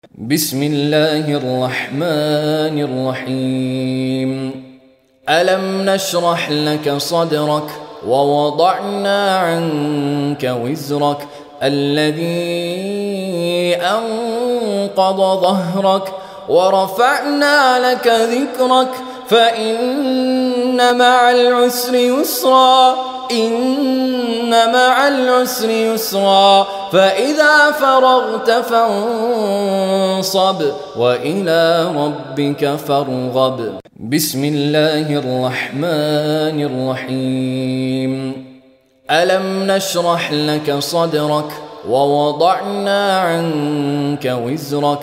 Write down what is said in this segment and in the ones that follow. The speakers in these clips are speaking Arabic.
بسم الله الرحمن الرحيم. ألم نشرح لك صدرك ووضعنا عنك وزرك الذي أنقض ظهرك ورفعنا لك ذكرك فإن مع العسر يسرا إن مع العسر يسرا فإذا فرغت فانصب وإلى ربك فارغب. بسم الله الرحمن الرحيم. ألم نشرح لك صدرك ووضعنا عنك وزرك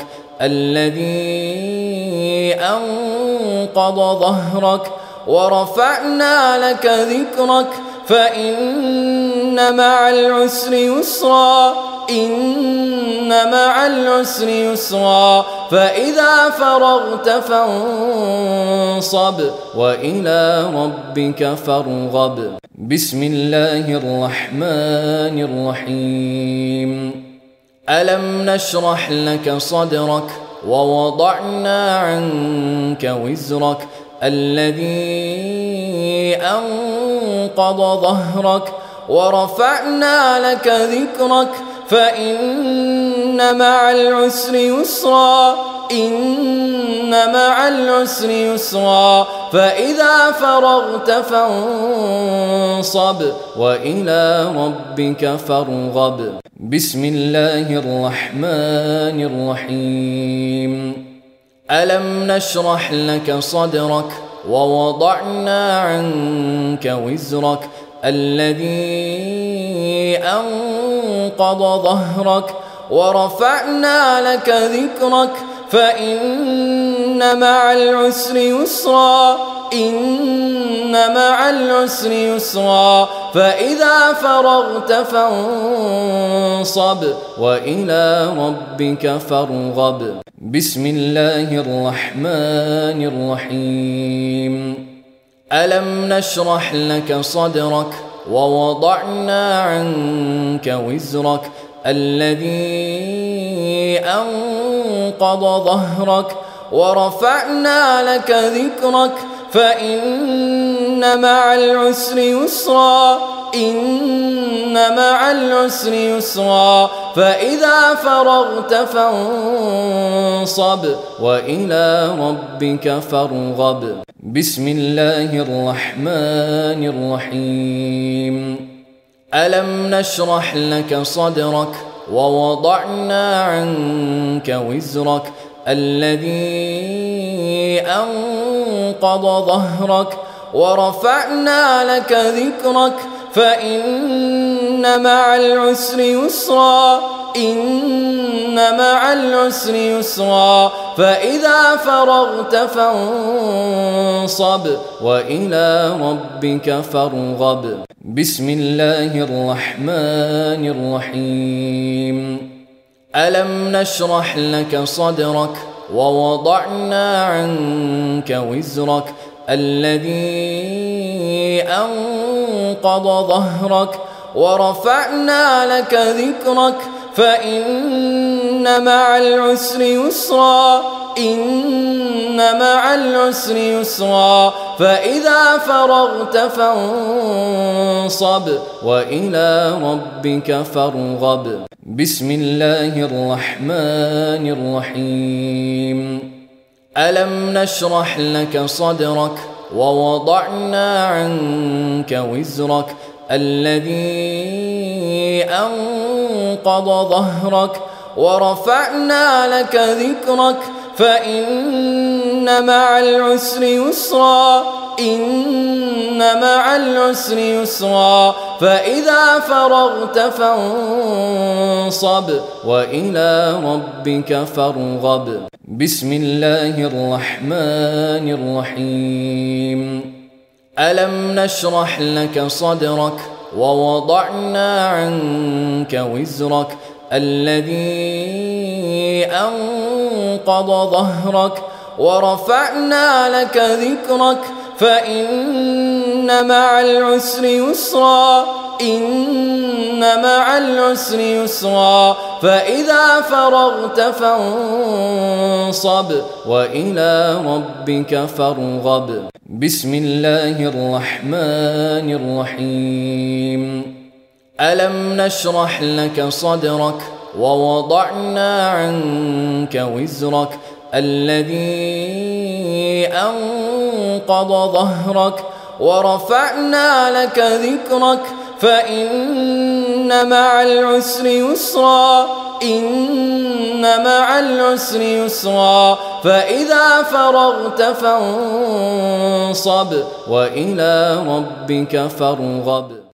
الذي أنقض ظهرك ورفعنا لك ذكرك فإن مع العسر يسرا إن مع العسر يسرا فإذا فرغت فانصب وإلى ربك فارغب. بسم الله الرحمن الرحيم. ألم نشرح لك صدرك ووضعنا عنك وزرك الذي أنقض ظهرك ورفعنا لك ذكرك فإن مع العسر يسرا إن مع العسر يسرا فإذا فرغت فانصب وإلى ربك فارغب. بسم الله الرحمن الرحيم. ألم نشرح لك صدرك ووضعنا عنك وزرك الذي أنقض ظهرك ورفعنا لك ذكرك فإن مع العسر يسرا إن مع العسر يسرا فإذا فرغت فانصب وإلى ربك فارغب. بسم الله الرحمن الرحيم. ألم نشرح لك صدرك ووضعنا عنك وزرك الذي أنقض ظهرك ورفعنا لك ذكرك فإن مع العسر يسرا إن مع العسر يسرا فإذا فرغت فانصب وإلى ربك فارغب. بسم الله الرحمن الرحيم. ألم نشرح لك صدرك ووضعنا عنك وزرك الذي أنقض ظهرك ورفعنا لك ذكرك فإن مع العسر يسرا إن مع العسر يسرا فإذا فرغت فانصب وإلى ربك فارغب. بسم الله الرحمن الرحيم. ألم نشرح لك صدرك ووضعنا عنك وزرك الذي أنقض ظهرك ورفعنا لك ذكرك فإن مع العسر يسرا إن مع العسر يسرا فإذا فرغت فانصب وإلى ربك فارغب. بسم الله الرحمن الرحيم. ألم نشرح لك صدرك ووضعنا عنك وزرك الذي أنقض ظهرك ورفعنا لك ذكرك فإن مع العسر يسرا إن مع العسر يسرا فإذا فرغت فانصب وإلى ربك فارغب. بسم الله الرحمن الرحيم. ألم نشرح لك صدرك ووضعنا عنك وزرك الذي أنقض ظهرك ورفعنا لك ذكرك فإن مع العسر يسرا إن مع العسر يسرا فإذا فرغت فانصب وإلى ربك فارغب بسم الله الرحمن الرحيم ألم نشرح لك صدرك ووضعنا عنك وزرك الذي أنقض ظهرك ورفعنا لك ذكرك فإن مع العسر يسرا إن مع العسر يسرا فإذا فرغت فانصب وإلى ربك فارغب.